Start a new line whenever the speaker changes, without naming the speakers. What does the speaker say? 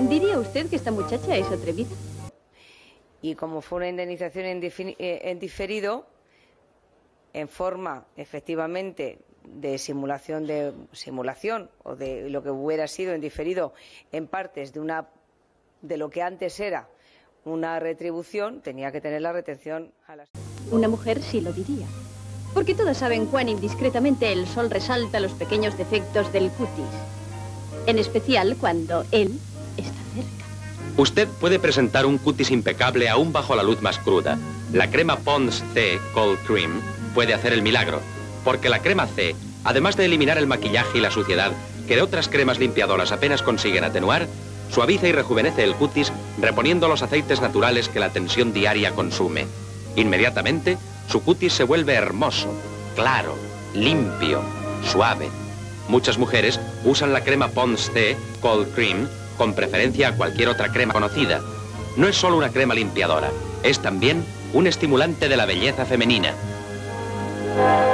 ¿Diría usted que esta muchacha es atrevida?
Y como fue una indemnización en diferido, en forma, efectivamente, de simulación o de lo que hubiera sido en diferido en partes de lo que antes era una retribución, tenía que tener la retención a las...
Una mujer sí lo diría. Porque todas saben cuán indiscretamente el sol resalta los pequeños defectos del cutis. En especial cuando él está cerca.
Usted puede presentar un cutis impecable aún bajo la luz más cruda. La crema Pond's C Cold Cream puede hacer el milagro, porque la crema C, además de eliminar el maquillaje y la suciedad que otras cremas limpiadoras apenas consiguen atenuar, suaviza y rejuvenece el cutis reponiendo los aceites naturales que la tensión diaria consume. Inmediatamente, su cutis se vuelve hermoso, claro, limpio, suave. Muchas mujeres usan la crema Pond's C Cold Cream con preferencia a cualquier otra crema conocida. No es solo una crema limpiadora, es también un estimulante de la belleza femenina.